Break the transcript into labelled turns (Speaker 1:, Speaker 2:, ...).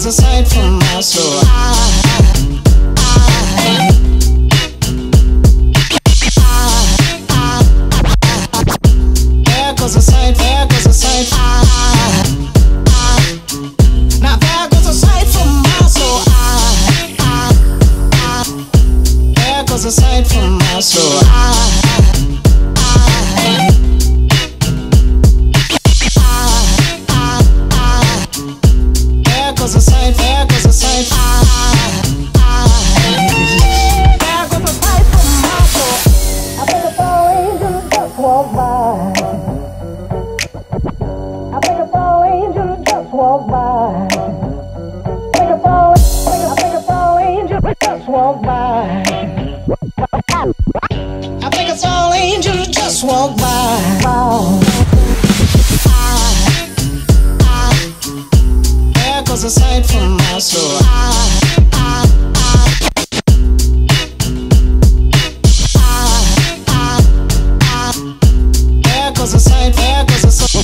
Speaker 1: goes a sight from my soul. There goes a sight, there goes a sight. Now there goes a sight from my soul. There goes a sight from my soul. There goes a sight, there goes a sight. There goes a sight from my soul. I think a fall angel just walked by. I think a fall angel just walked by. I think a fall angel just walked by. I think a fall angel just walked by. There goes a sight from my soul. There goes a sight, there goes a sight.